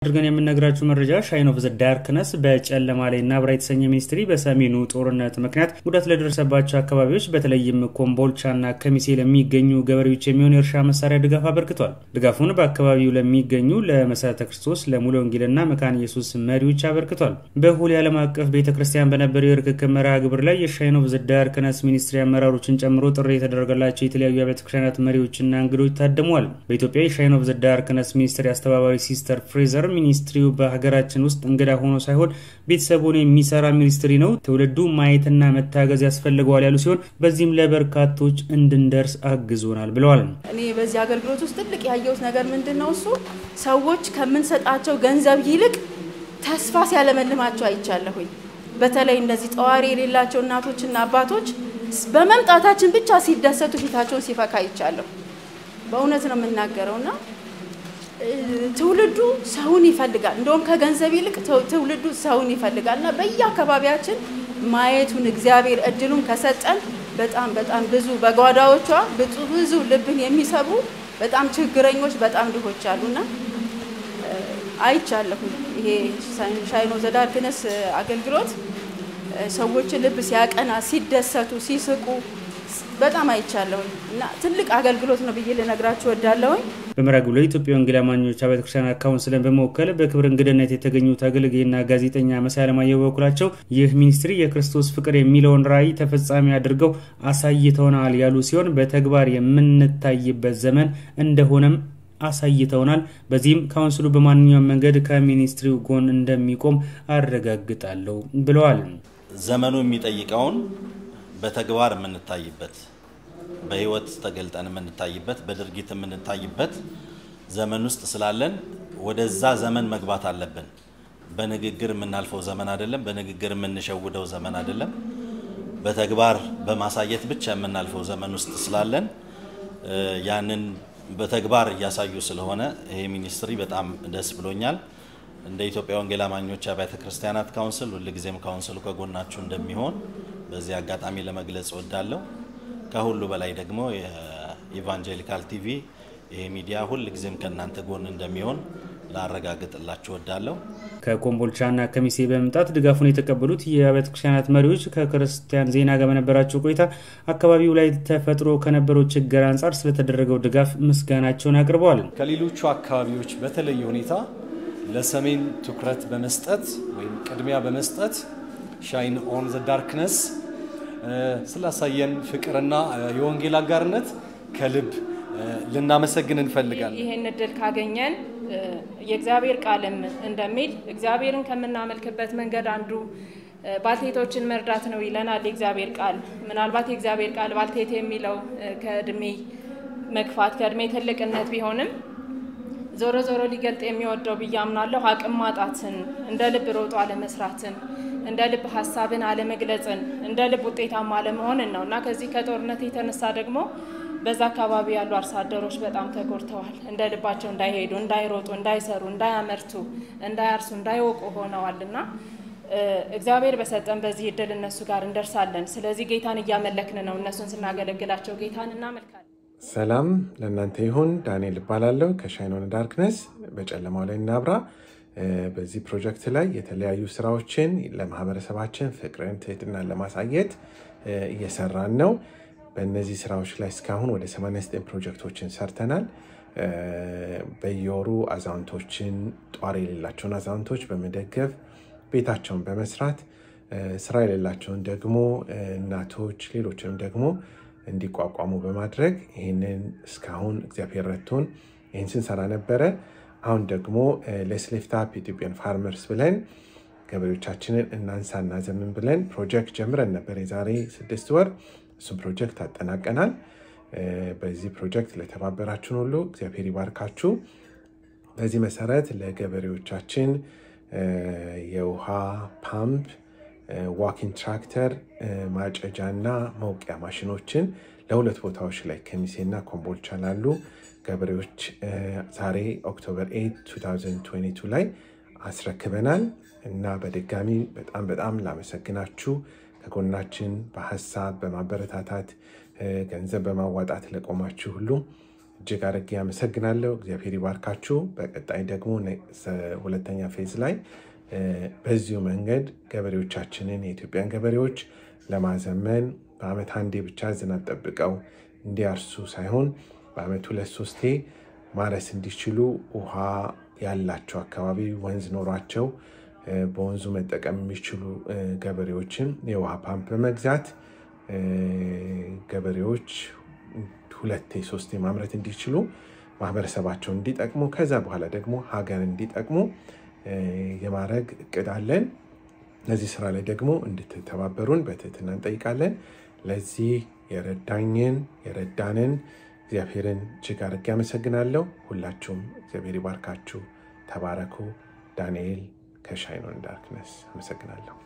ድርገን የምንነግራችሁ መረጃ ሻይን ኦፍ ዘ ዳርክነስ በጨለማ ላይ እና ብራይት ሰኝ ሚኒስትሪ በሰሜኑ ጦርነት ምክንያት ጉዳት ለደረሰባቸው አካባቢዎች በተለይም ኮምቦልቻና ከሚሴ ለሚገኙ ገበሬዎች የሚሆን የእርሻ መሳሪያ ድጋፍ አበርክቷል። ድጋፉን በአካባቢው ለሚገኙ ለመሰረተ ክርስቶስ ለሙሉ ወንጌልና መካነ ኢየሱስ መሪዎች አበርክቷል። በሁሉ ዓለም አቀፍ ቤተክርስቲያን በነበረው የርክክብ መርሃ ግብር ላይ የሻይን ኦፍ ዘ ዳርክነስ ሚኒስትሪ አመራሮችን ጨምሮ ጥሪ የተደረገላቸው የተለያዩ ቤተክርስቲያናት መሪዎችና እንግዶች ታድመዋል። በኢትዮጵያ የሻይን ኦፍ ዘ ዳርክነስ ሚኒስትሪ አስተባባሪ ሲስተር ፍሬዘር ሚኒስትሪው በሀገራችን ውስጥ እንግዳ ሆኖ ሳይሆን ቤተሰቡን የሚሰራ ሚኒስትሪ ነው፣ ትውልዱ ማየትና መታገዝ ያስፈልገዋል ያሉ ሲሆን በዚህም ለበርካቶች እንድንደርስ አግዞናል ብለዋል። እኔ በዚህ አገልግሎት ውስጥ ትልቅ ያየሁት ነገር ምንድነው እሱ ሰዎች ከመንሰጣቸው ገንዘብ ይልቅ ተስፋ ሲያለመልማቸው አይቻለሁኝ። በተለይ እንደዚህ ጧሪ የሌላቸው እናቶችና አባቶች በመምጣታችን ብቻ ሲደሰቱ ፊታቸውን ሲፈካ አይቻለሁ። በእውነት ነው የምናገረውና ትውልዱ ሰውን ይፈልጋል። እንደውም ከገንዘብ ይልቅ ትውልዱ ሰውን ይፈልጋልና በየአካባቢያችን ማየቱን እግዚአብሔር እድሉን ከሰጠን በጣም ብዙ በጓዳዎቿ ብዙ ልብን የሚሰቡ በጣም ችግረኞች በጣም ድሆች አሉና አይቻለሁ። ይሄ ሻይን ኦፍ ዘ ዳርክነስ አገልግሎት ሰዎች ልብ ሲያቀና ሲደሰቱ ሲስቁ በጣም አይቻለሁ እና ትልቅ አገልግሎት ነው ብዬ ልነግራችሁ ወዳለሁ። በመራጉ ላይ ኢትዮጵያ ወንጌል አማኞች ቤተክርስቲያን ካውንስልን በመወከል በክብር እንግድነት የተገኙት አገልጋይና ጋዜጠኛ መሳለማየው በኩላቸው ይህ ሚኒስትሪ የክርስቶስ ፍቅር የሚለውን ራዕይ ተፈጻሚ አድርገው አሳይተውናል ያሉ ሲሆን በተግባር የምንታይበት ዘመን እንደሆነም አሳይተውናል። በዚህም ካውንስሉ በማንኛውም መንገድ ከሚኒስትሪው ጎን እንደሚቆም አረጋግጣለሁ ብለዋል። ዘመኑ የሚጠይቀውን በተግባር የምንታይበት በህይወት ተገልጠን የምንታይበት በድርጊት የምንታይበት ዘመን ውስጥ ስላለን ወደዛ ዘመን መግባት አለብን። በንግግር የምናልፈው ዘመን አይደለም፣ በንግግር የምንሸውደው ዘመን አይደለም፣ በተግባር በማሳየት ብቻ የምናልፈው ዘመን ውስጥ ስላለን ያንን በተግባር ያሳዩ ስለሆነ ይሄ ሚኒስትሪ በጣም ደስ ብሎኛል። እንደ ኢትዮጵያ ወንጌል አማኞች ቤተክርስቲያናት ካውንስል ሁልጊዜም ካውንስሉ ከጎናችሁ እንደሚሆን በዚህ አጋጣሚ ለመግለጽ ወዳለሁ። ከሁሉ በላይ ደግሞ የኢቫንጀሊካል ቲቪ ይሄ ሚዲያ ሁልጊዜም ከናንተ ጎን እንደሚሆን ላረጋግጥላችሁ ወዳለሁ። ከኮምቦልቻና ከሚሴ በመምጣት ድጋፉን የተቀበሉት የቤተክርስቲያናት መሪዎች ከክርስቲያን ዜና ጋር በነበራቸው ቆይታ አካባቢው ላይ ተፈጥሮ ከነበረው ችግር አንፃር ስለተደረገው ድጋፍ ምስጋናቸውን አቅርበዋል። ከሌሎቹ አካባቢዎች በተለየ ሁኔታ ለሰሜን ትኩረት በመስጠት ወይም ቅድሚያ በመስጠት ሻይን ኦን ዘ ዳርክነስ ስላሳየን ፍቅርና የወንጌል አጋርነት ከልብ ልናመሰግን እንፈልጋለን። ይሄን እድል ካገኘን የእግዚአብሔር ቃልም እንደሚል እግዚአብሔርን ከመናመልክበት መንገድ አንዱ ባልቴቶችን መርዳት ነው ይለናል የእግዚአብሔር ቃል። ምናልባት የእግዚአብሔር ቃል ባልቴት የሚለው ከእድሜ መግፋት ከእድሜ ትልቅነት ቢሆንም ዞሮ ሊገልጥ የሚወደው በያምናለሁ አቅም ማጣትን እንደ ልብ ሮጦ አለመስራትን እንደ ልብ ሐሳብን አለመግለጽን እንደ ልብ ውጤታማ አለመሆንን ነውና ከዚህ ከጦርነት የተነሳ ደግሞ በዛ አካባቢ ያሉ አርሶ አደሮች በጣም ተጎድተዋል። እንደ ልባቸው እንዳይሄዱ እንዳይሮጡ እንዳይሰሩ እንዳያመርቱ እንዳያርሱ እንዳይወቁ ሆነዋልና እግዚአብሔር በሰጠን በዚህ እድል እነሱ ጋር እንደርሳለን። ስለዚህ ጌታን ያመለክን ነው። እነሱን ስናገለግላቸው ጌታን እናመልካለን። ሰላም ለእናንተ ይሁን። ዳንኤል እባላለሁ ከሻይን ኦን ዳርክነስ በጨለማው ላይ እናብራ። በዚህ ፕሮጀክት ላይ የተለያዩ ስራዎችን ለማህበረሰባችን ፍቅርን ትህትናን ለማሳየት እየሰራን ነው። በእነዚህ ስራዎች ላይ እስካሁን ወደ 89 ፕሮጀክቶችን ሰርተናል። በየወሩ አዛውንቶችን ጧሪ የሌላቸውን አዛውንቶች በመደገፍ ቤታቸውን በመስራት ስራ የሌላቸውን ደግሞ እናቶች ሌሎችንም ደግሞ እንዲቋቋሙ በማድረግ ይሄንን እስካሁን እግዚአብሔር ረድቶን ይሄን ስንሰራ ነበረ። አሁን ደግሞ ለስሌፍታ ኢትዮጵያን ፋርመርስ ብለን ገበሬዎቻችንን እናንሳና ዘመን ብለን ፕሮጀክት ጀምረን ነበር የዛሬ 6 ወር። እሱ ፕሮጀክት አጠናቀናል። በዚህ ፕሮጀክት ለተባበራችሁን ሁሉ እግዚአብሔር ይባርካችሁ። በዚህ መሰረት ለገበሬዎቻችን የውሃ ፓምፕ ዋኪንግ ትራክተር ማጨጃና መውቂያ ማሽኖችን ለሁለት ቦታዎች ላይ ከሚሴና ኮምቦልቻ ላሉ ገበሬዎች ዛሬ ኦክቶበር 8 2022 ላይ አስረክበናል እና በድጋሚ በጣም ላመሰግናችሁ ከጎናችን በሐሳብ በማበረታታት ገንዘብ በማዋጣት ለቆማችሁ ሁሉ እጅግ አድርጌ አመሰግናለሁ። እግዚአብሔር ይባርካችሁ። በቀጣይ ደግሞ ሁለተኛ ፌዝ ላይ በዚሁ መንገድ ገበሬዎቻችንን የኢትዮጵያን ገበሬዎች ለማዘመን በአመት አንዴ ብቻ ዝናብ ጠብቀው እንዲያርሱ ሳይሆን በአመት 2-3 ማረስ እንዲችሉ ውሃ ያላቸው አካባቢ ወንዝ ኖሯቸው በወንዙ መጠቀም የሚችሉ ገበሬዎችን የውሃ ፓምፕ በመግዛት ገበሬዎች 2-3 ማምረት እንዲችሉ ማህበረሰባቸውን እንዲጠቅሙ ከዛ በኋላ ደግሞ ሀገር እንዲጠቅሙ የማድረግ እቅድ አለን። ለዚህ ስራ ላይ ደግሞ እንድትተባበሩን በትህትና እንጠይቃለን። ለዚህ የረዳንን እግዚአብሔርን እጅግ አድርጌ አመሰግናለሁ። ሁላችሁም እግዚአብሔር ይባርካችሁ። ተባረኩ። ዳንኤል ከሻይን ኦን ዳርክነስ አመሰግናለሁ።